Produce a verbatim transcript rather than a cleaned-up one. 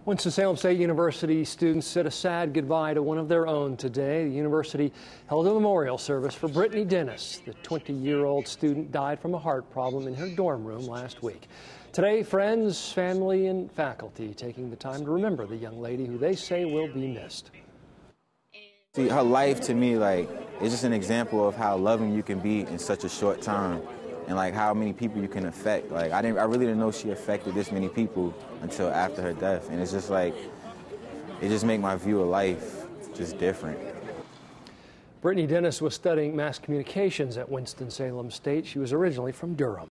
Winston-Salem State University students said a sad goodbye to one of their own today. The university held a memorial service for Brittany Dennis. The twenty-year-old student died from a heart problem in her dorm room last week. Today, friends, family, and faculty taking the time to remember the young lady who they say will be missed. See, her life to me, like, is just an example of how loving you can be in such a short time, and like how many people you can affect. Like, I didn't, I really didn't know she affected this many people until after her death, and it's just like, it just made my view of life just different. Brittany Dennis was studying mass communications at Winston-Salem State. She was originally from Durham.